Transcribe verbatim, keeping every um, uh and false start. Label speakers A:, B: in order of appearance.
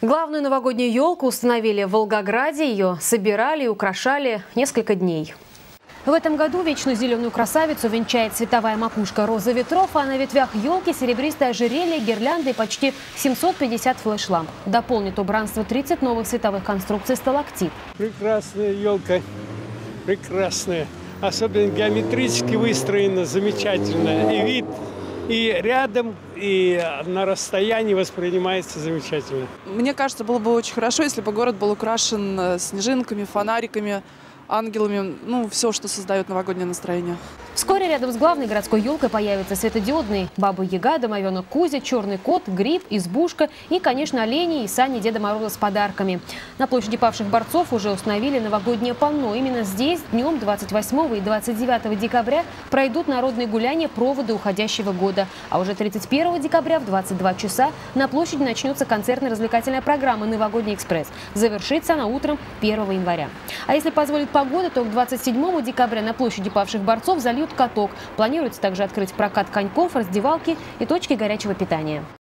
A: Главную новогоднюю елку установили в Волгограде. Ее собирали и украшали несколько дней. В этом году вечную зеленую красавицу венчает световая макушка розы ветров, а на ветвях елки серебристое ожерелье, гирлянды и почти семьсот пятьдесят флеш-ламп. Дополнит убранство тридцать новых световых конструкций сталактит.
B: Прекрасная елка, прекрасная. Особенно геометрически выстроена, замечательно. И вид и рядом, и на расстоянии воспринимается замечательно.
C: Мне кажется, было бы очень хорошо, если бы город был украшен снежинками, фонариками, ангелами, ну, все, что создает новогоднее настроение.
A: Вскоре рядом с главной городской елкой появятся светодиодные Баба-Яга, Домовенок Кузя, Черный кот, Гриб, Избушка и, конечно, олени и сани Деда Мороза с подарками. На площади павших борцов уже установили новогоднее панно. Именно здесь днем двадцать восьмого и двадцать девятого декабря пройдут народные гуляния проводы уходящего года. А уже тридцать первого декабря в двадцать два часа на площади начнется концертно-развлекательная программа «Новогодний экспресс». Завершится она утром первого января. А если позволит погода, то к двадцать седьмому декабря на площади павших борцов зальют каток. Планируется также открыть прокат коньков, раздевалки и точки горячего питания.